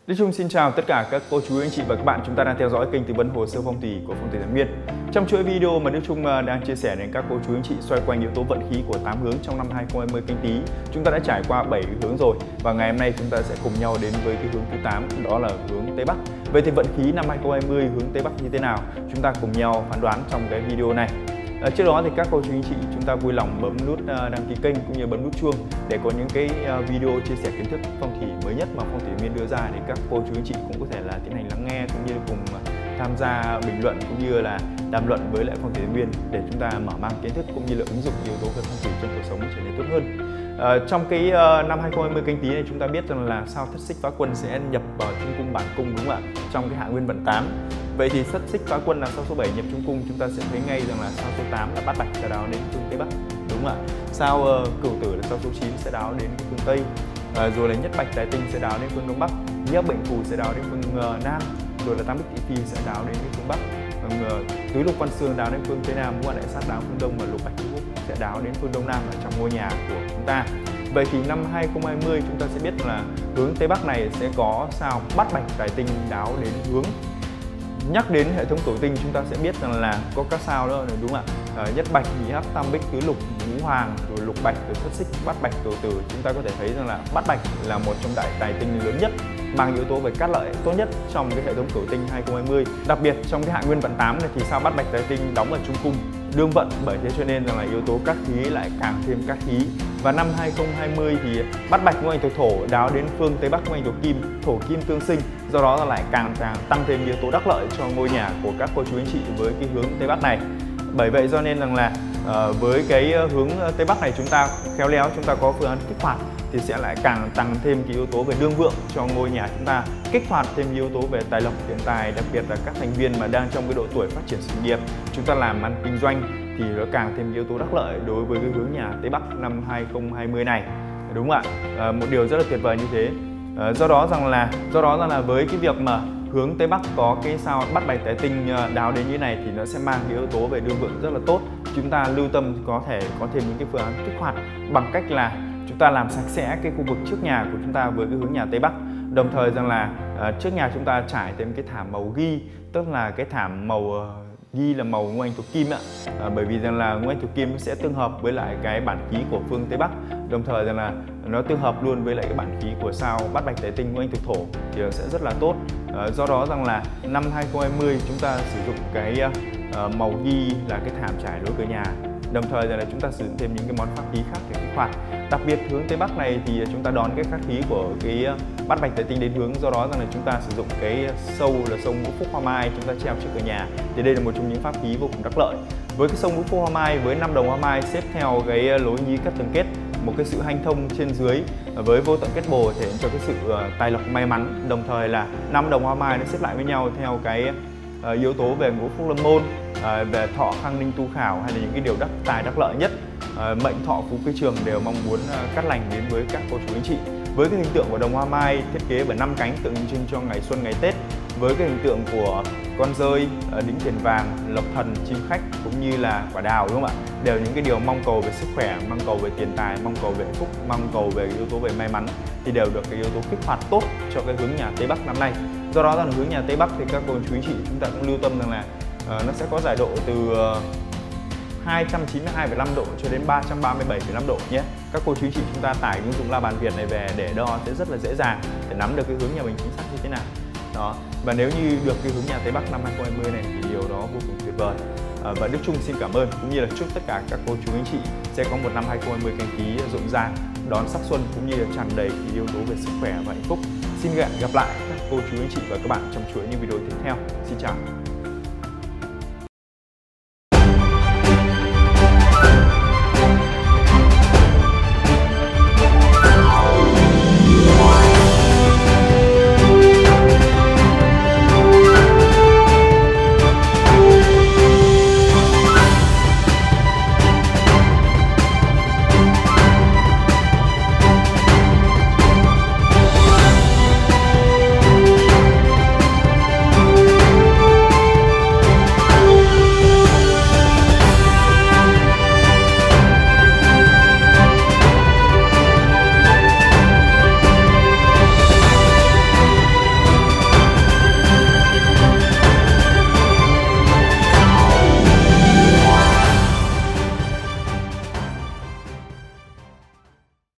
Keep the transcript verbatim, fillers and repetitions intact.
Đức Trung xin chào tất cả các cô chú anh chị và các bạn, chúng ta đang theo dõi kênh tư vấn hồ sơ phong thủy của Phong thủy Thái Nguyên. Trong chuỗi video mà Đức Trung đang chia sẻ đến các cô chú anh chị xoay quanh yếu tố vận khí của tám hướng trong năm hai không hai không Canh Tý, chúng ta đã trải qua bảy hướng rồi và ngày hôm nay chúng ta sẽ cùng nhau đến với cái hướng thứ tám, đó là hướng Tây Bắc. Vậy thì vận khí năm hai không hai không hướng Tây Bắc như thế nào? Chúng ta cùng nhau phán đoán trong cái video này. À, trước đó thì các cô chú anh chị chúng ta vui lòng bấm nút đăng ký kênh cũng như bấm nút chuông để có những cái video chia sẻ kiến thức phong thủy mới nhất mà Phong thủy Viên đưa ra, để các cô chú anh chị cũng có thể là tiến hành lắng nghe cũng như cùng tham gia bình luận cũng như là đàm luận với lại Phong thủy Viên để chúng ta mở mang kiến thức cũng như là ứng dụng yếu tố về phong thủy trong cuộc sống trở nên tốt hơn. À, trong cái uh, năm hai không hai không Canh Tý này chúng ta biết rằng là sao Thất Xích Phá Quân sẽ nhập vào Trung Cung Bản Cung, đúng không ạ? Trong cái hạ nguyên vận tám. Vậy thì Thất Xích Phá Quân là sao số bảy nhập Trung Cung, chúng ta sẽ thấy ngay rằng là sao số tám là Bát Bạch sẽ đáo đến phương Tây Bắc, đúng không ạ? Sao uh, Cửu Tử là sao số chín sẽ đáo đến phương Tây, uh, rồi là Nhất Bạch Tài Tinh sẽ đáo đến phương Đông Bắc, Nhiếp Bệnh Phù sẽ đáo đến phương uh, Nam, rồi là Tam Bích Thị Phi sẽ đáo đến phương Bắc, uh, Tứ Lục Quan Xương đáo đến phương Tây Nam, Ngũ Hành Đại Sát đáo phương Đông và Lục Bạch Hút sẽ đáo đến phương Đông Nam ở trong ngôi nhà của chúng ta. Vậy thì năm hai không hai không chúng ta sẽ biết là hướng Tây Bắc này sẽ có sao Bát Bạch Tài Tinh đáo đến hướng. Nhắc đến hệ thống tổ tinh chúng ta sẽ biết rằng là có các sao đó, đúng không ạ? À, Nhất Bạch, Nhị Hắc, Tam Bích, Tứ Lục, Ngũ Hoàng, rồi Lục Bạch, rồi Thất Xích, Bát Bạch, Cửu Tử. Chúng ta có thể thấy rằng là Bát Bạch là một trong đại tài tinh lớn nhất, mang yếu tố về cát lợi tốt nhất trong cái hệ thống cửu tinh hai không hai không. Đặc biệt trong cái hạ nguyên vận tám này thì sao Bát Bạch Tài Tinh đóng ở Trung Cung đương vận, bởi thế cho nên rằng là yếu tố cát khí lại càng thêm cát khí. Và năm hai không hai không thì Bát Bạch ngũ hành thuộc thổ đáo đến phương Tây Bắc ngũ hành thuộc kim, thổ kim tương sinh, do đó là lại càng càng tăng thêm yếu tố đắc lợi cho ngôi nhà của các cô chú anh chị với cái hướng Tây Bắc này. Bởi vậy cho nên rằng là uh, với cái hướng Tây Bắc này chúng ta khéo léo, chúng ta có phương án kích hoạt thì sẽ lại càng tăng thêm cái yếu tố về đương vượng cho ngôi nhà chúng ta, kích hoạt thêm yếu tố về tài lộc tiền tài, đặc biệt là các thành viên mà đang trong cái độ tuổi phát triển sự nghiệp, chúng ta làm ăn kinh doanh thì nó càng thêm yếu tố đắc lợi đối với cái hướng nhà Tây Bắc năm hai không hai không này, đúng không ạ? À, một điều rất là tuyệt vời như thế. À, do đó rằng là do đó rằng là với cái việc mà hướng Tây Bắc có cái sao Bát Bạch Tài Tinh đáo đến như này thì nó sẽ mang cái yếu tố về đương vượng rất là tốt. Chúng ta lưu tâm có thể có thêm những cái phương án kích hoạt bằng cách là chúng ta làm sạch sẽ cái khu vực trước nhà của chúng ta với cái hướng nhà Tây Bắc. Đồng thời rằng là uh, trước nhà chúng ta trải thêm cái thảm màu ghi, tức là cái thảm màu uh, ghi là màu ngũ hành thuộc kim ạ. À, bởi vì rằng là ngũ hành thuộc kim sẽ tương hợp với lại cái bản khí của phương Tây Bắc, đồng thời rằng là nó tương hợp luôn với lại cái bản khí của sao Bát Bạch Tài Tinh ngũ hành thuộc thổ thì nó sẽ rất là tốt. À, do đó rằng là năm hai không hai không chúng ta sử dụng cái uh, màu ghi là cái thảm trải lối cửa nhà, đồng thời là chúng ta sử dụng thêm những cái món pháp khí khác để kích hoạt. Đặc biệt hướng Tây Bắc này thì chúng ta đón cái pháp khí của cái Bát Bạch Tài Tinh đến hướng, do đó rằng là chúng ta sử dụng cái sâu là sâu Ngũ Phúc Hoa Mai chúng ta treo trước cửa nhà, thì đây là một trong những pháp khí vô cùng đắc lợi. Với cái sâu Ngũ Phúc Hoa Mai với năm đồng hoa mai xếp theo cái lối nhí các tầng kết, một cái sự hanh thông trên dưới với vô tận kết bồ thể hiện cho cái sự tài lộc may mắn, đồng thời là năm đồng hoa mai nó xếp lại với nhau theo cái uh, yếu tố về Ngũ Phúc Lâm Môn, uh, về thọ khang ninh tu khảo, hay là những cái điều đắc tài đắc lợi nhất, uh, mệnh thọ phú quý trường đều mong muốn uh, cát lành đến với các cô chú anh chị. Với cái hình tượng của đồng hoa mai thiết kế bởi năm cánh tượng trưng cho ngày xuân ngày Tết, với cái hình tượng của con rơi, đính tiền vàng, lộc thần, chim khách cũng như là quả đào, đúng không ạ? Đều những cái điều mong cầu về sức khỏe, mong cầu về tiền tài, mong cầu về hạnh phúc, mong cầu về yếu tố về may mắn thì đều được cái yếu tố kích hoạt tốt cho cái hướng nhà Tây Bắc năm nay. Do đó rằng hướng nhà Tây Bắc thì các cô chú anh chị chúng ta cũng lưu tâm rằng là uh, nó sẽ có giải độ từ uh, hai trăm chín mươi hai phẩy năm độ cho đến ba trăm ba mươi bảy phẩy năm độ nhé. Các cô chú anh chị chúng ta tải ứng dụng La Bàn Việt này về để đo sẽ rất là dễ dàng để nắm được cái hướng nhà mình chính xác như thế nào. Đó. Và nếu như được cái hướng nhà Tây Bắc năm hai không hai không này thì điều đó vô cùng tuyệt vời. À, và Đức Trung xin cảm ơn cũng như là chúc tất cả các cô chú anh chị sẽ có một năm hai không hai không Canh Tý rộn ràng, đón sắc xuân cũng như là tràn đầy cái yếu tố về sức khỏe và hạnh phúc. Xin gặp lại các cô chú anh chị và các bạn trong chuỗi những video tiếp theo. Xin chào.